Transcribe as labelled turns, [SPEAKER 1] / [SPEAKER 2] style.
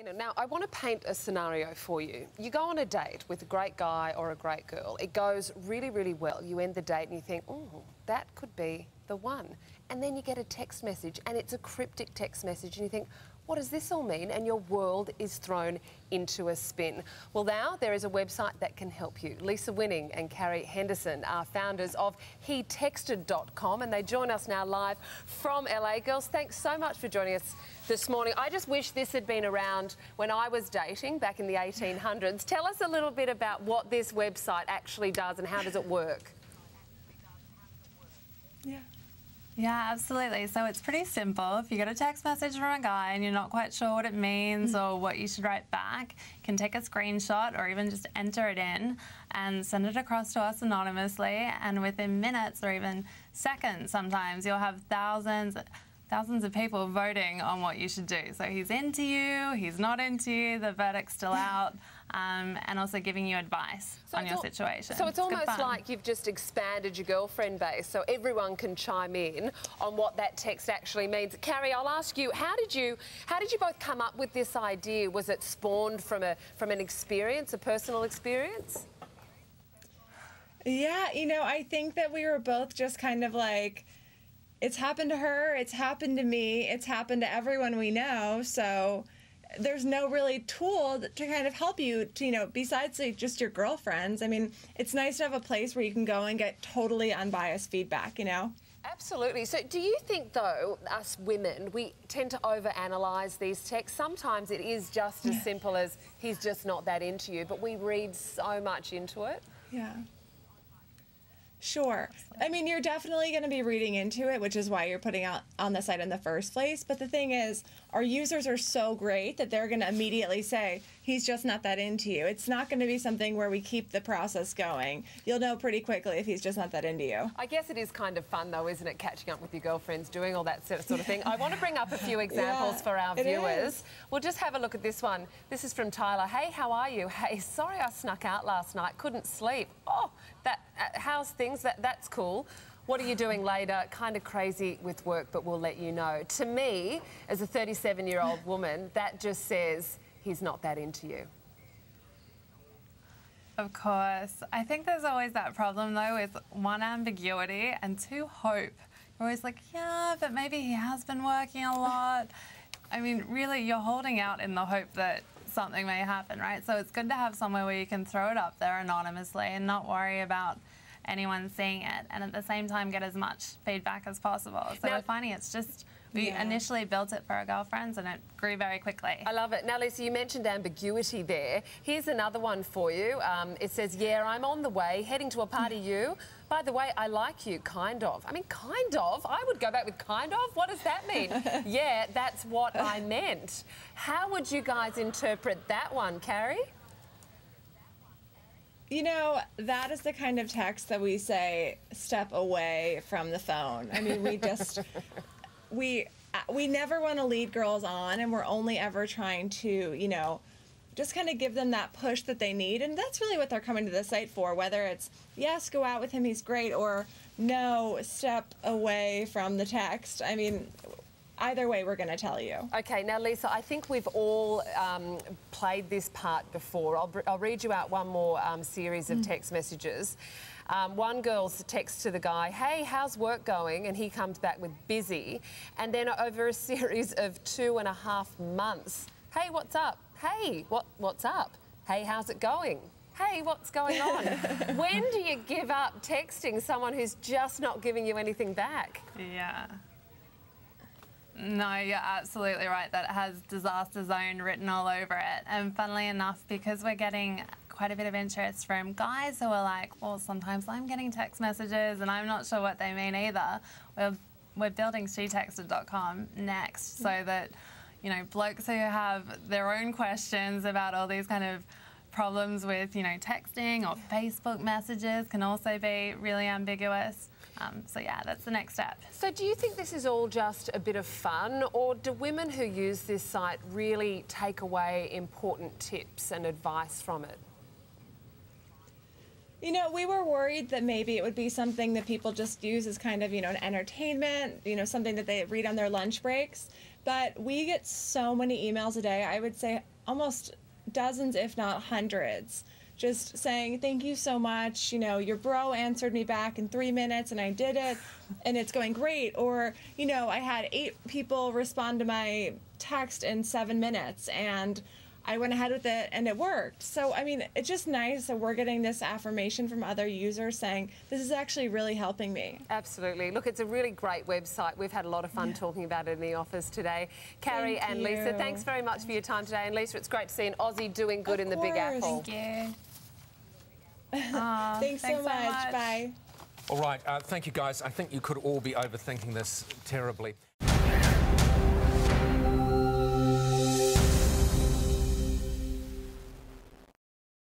[SPEAKER 1] Now, I want to paint a scenario for you. You go on a date with a great guy or a great girl. It goes really, really well. You end the date and you think, oh, that could be the one. And then you get a text message and it's a cryptic text message and you think, what does this all mean? And your world is thrown into a spin. Well, now there is a website that can help you. Lisa Winning and Carrie Henderson are founders of HeTexted.com and they join us now live from LA. Girls, thanks so much for joining us this morning. I just wish this had been around when I was dating back in the 1800s. Tell us a little bit about what this website actually does and how does it work?
[SPEAKER 2] Yeah, absolutely. So it's pretty simple. If you get a text message from a guy and you're not quite sure what it means or what you should write back, you can take a screenshot or even just enter it in and send it across to us anonymously. And within minutes or even seconds sometimes, you'll have thousands of people voting on what you should do. So he's into you, he's not into you, the verdict's still out, and also giving you advice on your situation.
[SPEAKER 1] So it's almost like you've just expanded your girlfriend base so everyone can chime in on what that text actually means. Carrie, I'll ask you, how did you both come up with this idea? Was it spawned from an experience, a personal experience?
[SPEAKER 3] Yeah, you know, I think that we were both just kind of like, it's happened to her, it's happened to me, it's happened to everyone we know, so there's no really tool to kind of help you to, you know, besides like just your girlfriends. I mean, it's nice to have a place where you can go and get totally unbiased feedback, you know?
[SPEAKER 1] Absolutely. So do you think, though, us women, we tend to overanalyze these texts? Sometimes it is just as simple as, he's just not that into you, but we read so much into it.
[SPEAKER 3] Yeah. Sure. I mean, you're definitely going to be reading into it, which is why you're putting out on the site in the first place. But the thing is, our users are so great that they're going to immediately say, he's just not that into you. It's not going to be something where we keep the process going. You'll know pretty quickly if he's just not that into you.
[SPEAKER 1] I guess it is kind of fun, though, isn't it, catching up with your girlfriends, doing all that sort of thing. I want to bring up a few examples for our viewers. We'll just have a look at this one. This is from Tyler. Hey, how are you? Hey, sorry I snuck out last night. Couldn't sleep. Oh, how's things? That's cool. What are you doing later? Kind of crazy with work, but we'll let you know. To me, as a 37-year-old woman, that just says he's not that into you.
[SPEAKER 2] Of course. I think there's always that problem, though, with one, ambiguity, and two, hope. You're always like, yeah, but maybe he has been working a lot. I mean, really, you're holding out in the hope that something may happen, right? So it's good to have somewhere where you can throw it up there anonymously and not worry about anyone seeing it, and at the same time get as much feedback as possible. So we're finding it's just, we initially built it for our girlfriends and it grew very quickly.
[SPEAKER 1] I love it. Now, Lisa, you mentioned ambiguity there. Here's another one for you. It says, yeah, I'm on the way, heading to a party you. By the way, I like you, kind of. I mean, kind of? I would go back with kind of? What does that mean? Yeah, that's what I meant. How would you guys interpret that one, Carrie?
[SPEAKER 3] You know, that is the kind of text that we say, step away from the phone. I mean, we just, we never want to lead girls on, and we're only ever trying to, you know, just kind of give them that push that they need. And that's really what they're coming to the site for, whether it's, yes, go out with him, he's great, or no, step away from the text. I mean, either way, we're going to tell you.
[SPEAKER 1] Okay, now, Lisa, I think we've all played this part before. I'll read you out one more series of text messages. One girl texts to the guy, hey, how's work going? And he comes back with busy. And then over a series of 2.5 months, hey, what's up? Hey, what's up? Hey, how's it going? Hey, what's going on? When do you give up texting someone who's just not giving you anything back?
[SPEAKER 2] Yeah. No, you're absolutely right. That it has disaster zone written all over it. And funnily enough, because we're getting quite a bit of interest from guys who are like, well, sometimes I'm getting text messages and I'm not sure what they mean either. We're building HeTexted.com next so that, you know, blokes who have their own questions about all these kind of problems with, you know, texting or Facebook messages can also be really ambiguous. So yeah, that's the next step.
[SPEAKER 1] So do you think this is all just a bit of fun, or do women who use this site really take away important tips and advice from it?
[SPEAKER 3] You know, we were worried that maybe it would be something that people just use as kind of, you know, an entertainment, you know, something that they read on their lunch breaks. But we get so many emails a day. I would say almost dozens, if not hundreds, just saying, thank you so much. You know, your bro answered me back in 3 minutes and I did it and it's going great. Or, you know, I had 8 people respond to my text in 7 minutes and I went ahead with it and it worked. So, I mean, it's just nice that we're getting this affirmation from other users saying, this is actually really helping me.
[SPEAKER 1] Absolutely. Look, it's a really great website. We've had a lot of fun talking about it in the office today. Carrie
[SPEAKER 3] Thank
[SPEAKER 1] and Lisa,
[SPEAKER 3] you.
[SPEAKER 1] thanks very much for your time today. And Lisa, it's great to see an Aussie doing good in the Big
[SPEAKER 3] course.
[SPEAKER 1] Apple.
[SPEAKER 2] Thank you.
[SPEAKER 3] Thanks so much. Bye.
[SPEAKER 4] All right, thank you, guys. I think you could all be overthinking this terribly.